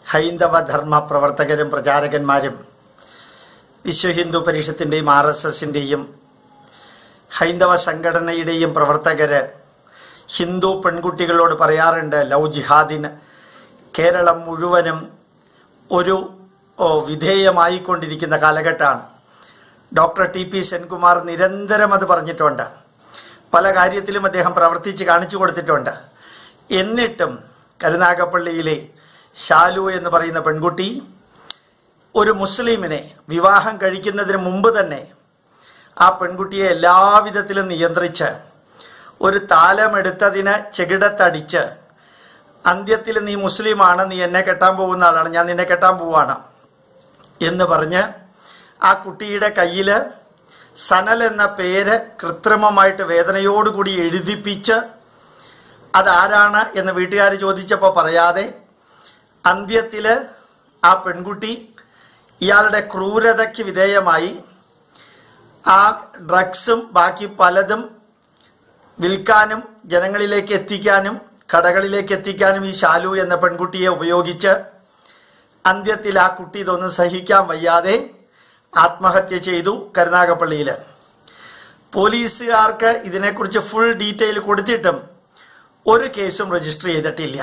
ഹൈന്ദവ ധർമ്മ പ്രവർത്തകരും പ്രചാരകന്മാരും വിശ്വ ഹിന്ദു പരിഷത്തിൻ്റെയും RSSൻ്റെയും ഹൈന്ദവ സംഘടനയുടെയും പ്രവർത്തകര് ഹിന്ദു പെൺകുട്ടികളോട് പറയാറുണ്ട്, ലവ് ജിഹാദിന് കേരളം മുഴുവനും ഒരു വിധേയമായിക്കൊണ്ടിരിക്കുന്ന കാലഘട്ടമാണ്. ഡോക്ടർ TP സെൻകുമാർ നിരന്തരം അത് പറഞ്ഞിട്ടുണ്ട്. പല കാര്യത്തിലും അദ്ദേഹം പ്രവർത്തിച്ച് കാണിച്ചു കൊടുത്തിട്ടുണ്ട്. എന്നിട്ടും കരുനാഗപ്പള്ളിയിലെ ശാലു എന്ന് പറയുന്ന പെൺകുട്ടി ഒരു മുസ്ലിമിനെ വിവാഹം കഴിക്കുന്നതിന് മുമ്പ് തന്നെ ആ പെൺകുട്ടിയെ എല്ലാവിധത്തിലും നിയന്ത്രിച്ച് ഒരു താലമെടുത്തതിന് ചെകിടത്തടിച്ച് അന്ത്യത്തിൽ നീ മുസ്ലിമാണ്, നീ എന്നെ കെട്ടാൻ പോകുന്ന ആളാണ്, ഞാൻ നിന്നെ കെട്ടാൻ പോവാണ് എന്ന് പറഞ്ഞ് ആ കുട്ടിയുടെ കയ്യിൽ സനൽ എന്ന പേര് കൃത്രിമമായിട്ട് വേദനയോടുകൂടി എഴുതിപ്പിച്ച് അതാരാണ് എന്ന് വീട്ടുകാർ ചോദിച്ചപ്പോൾ പറയാതെ അന്ത്യത്തിൽ ആ പെൺകുട്ടി ഇയാളുടെ ക്രൂരതയ്ക്ക് വിധേയമായി ആ ഡ്രഗ്സും ബാക്കി പലതും വിൽക്കാനും ജനങ്ങളിലേക്ക് എത്തിക്കാനും കടകളിലേക്ക് എത്തിക്കാനും ഈ ശാലു എന്ന പെൺകുട്ടിയെ ഉപയോഗിച്ച് അന്ത്യത്തിൽ ആ കുട്ടി ഇതൊന്നും സഹിക്കാൻ വയ്യാതെ ആത്മഹത്യ ചെയ്തു. കരുനാഗപ്പള്ളിയിൽ പോലീസുകാർക്ക് ഇതിനെക്കുറിച്ച് ഫുൾ ഡീറ്റെയിൽ കൊടുത്തിട്ടും ഒരു കേസും രജിസ്റ്റർ ചെയ്തിട്ടില്ല.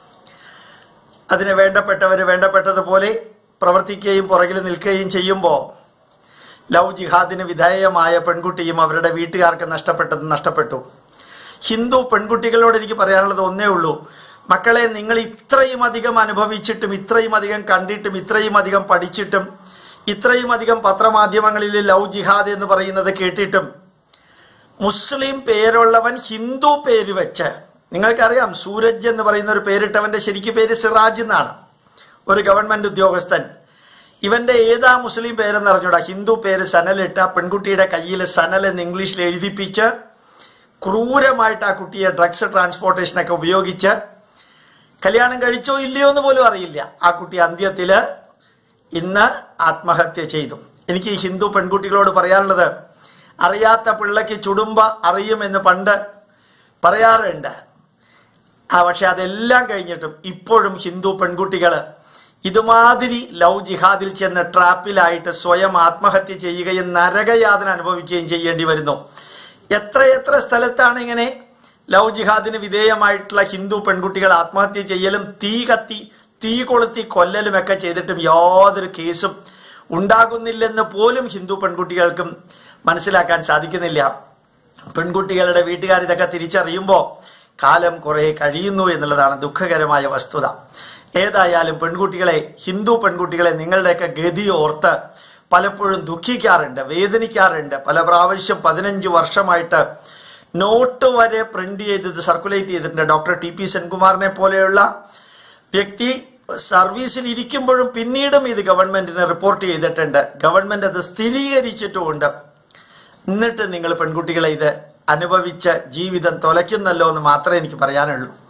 അതിന് വേണ്ടപ്പെട്ടവർ വേണ്ടപ്പെട്ടതുപോലെ പ്രവർത്തിക്കുകയും പുറകിൽ നിൽക്കുകയും ചെയ്യുമ്പോൾ ലവ് ജിഹാദിന് വിധേയമായ പെൺകുട്ടിയും അവരുടെ വീട്ടുകാർക്ക് നഷ്ടപ്പെട്ടു. ഹിന്ദു പെൺകുട്ടികളോട് എനിക്ക് പറയാനുള്ളത് ഒന്നേ ഉള്ളൂ, മക്കളെ, നിങ്ങൾ ഇത്രയും അധികം അനുഭവിച്ചിട്ടും ഇത്രയും അധികം കണ്ടിട്ടും ഇത്രയും അധികം പഠിച്ചിട്ടും ഇത്രയും അധികം പത്രമാധ്യമങ്ങളിൽ ലവ് ജിഹാദ് എന്ന് പറയുന്നത് കേട്ടിട്ടും മുസ്ലിം പേരുള്ളവൻ ഹിന്ദു പേര് വെച്ച്, നിങ്ങൾക്കറിയാം സൂരജ് എന്ന് പറയുന്ന ഒരു പേരിട്ടവന്റെ ശരിക്കും പേര് സിറാജ് എന്നാണ്, ഒരു ഗവൺമെന്റ് ഉദ്യോഗസ്ഥൻ. ഇവന്റെ ഏതാ മുസ്ലിം പേരെന്ന് അറിഞ്ഞൂടാ, ഹിന്ദു പേര് സനലിട്ട് ആ പെൺകുട്ടിയുടെ കയ്യിൽ സനൽ എന്ന് ഇംഗ്ലീഷിൽ എഴുതിപ്പിച്ച് ക്രൂരമായിട്ട് ആ കുട്ടിയെ ഡ്രഗ്സ് ട്രാൻസ്പോർട്ടേഷനൊക്കെ ഉപയോഗിച്ച് കല്യാണം കഴിച്ചോ ഇല്ലയോ എന്ന് പോലും അറിയില്ല. ആ കുട്ടി അന്ത്യത്തില് ഇന്ന് ആത്മഹത്യ ചെയ്തു. എനിക്ക് ഈ ഹിന്ദു പെൺകുട്ടികളോട് പറയാനുള്ളത്, അറിയാത്ത പിള്ളയ്ക്ക് ചുടുമ്പ അറിയുമെന്ന് പണ്ട് പറയാറുണ്ട്. പക്ഷെ അതെല്ലാം കഴിഞ്ഞിട്ടും ഇപ്പോഴും ഹിന്ദു പെൺകുട്ടികള് ഇതുമാതിരി ലവ് ജിഹാദിൽ ചെന്ന് ട്രാപ്പിലായിട്ട് സ്വയം ആത്മഹത്യ ചെയ്യുകയും നരകയാതന അനുഭവിക്കുകയും ചെയ്യേണ്ടി വരുന്നു. എത്ര സ്ഥലത്താണ് ഇങ്ങനെ ലവ് ജിഹാദിന് വിധേയമായിട്ടുള്ള ഹിന്ദു പെൺകുട്ടികൾ ആത്മഹത്യ ചെയ്യലും തീ കൊളുത്തി കൊല്ലലും ഒക്കെ ചെയ്തിട്ടും യാതൊരു കേസും ഉണ്ടാകുന്നില്ലെന്ന് പോലും ഹിന്ദു പെൺകുട്ടികൾക്കും മനസ്സിലാക്കാൻ സാധിക്കുന്നില്ല. പെൺകുട്ടികളുടെ വീട്ടുകാർ ഇതൊക്കെ തിരിച്ചറിയുമ്പോൾ കാലം കുറെ കഴിയുന്നു എന്നുള്ളതാണ് ദുഃഖകരമായ വസ്തുത. ഏതായാലും പെൺകുട്ടികളെ, ഹിന്ദു പെൺകുട്ടികളെ, നിങ്ങളുടെയൊക്കെ ഗതി ഓർത്ത് പലപ്പോഴും ദുഃഖിക്കാറുണ്ട്, വേദനിക്കാറുണ്ട്. പല പ്രാവശ്യം 15 വർഷമായിട്ട് നോട്ട് വരെ പ്രിന്റ് ചെയ്ത് സർക്കുലേറ്റ് ചെയ്തിട്ടുണ്ട്. ഡോക്ടർ TP സെൻകുമാറിനെ പോലെയുള്ള വ്യക്തി സർവീസിൽ ഇരിക്കുമ്പോഴും പിന്നീടും ഇത് ഗവൺമെന്റിന് റിപ്പോർട്ട് ചെയ്തിട്ടുണ്ട്. ഗവൺമെന്റ് അത് സ്ഥിരീകരിച്ചിട്ടുമുണ്ട്. എന്നിട്ട് നിങ്ങൾ പെൺകുട്ടികളെ ഇത് അനുഭവിച്ച് ജീവിതം തൊലയ്ക്കുന്നല്ലോ എന്ന് മാത്രമേ എനിക്ക് പറയാനുള്ളൂ.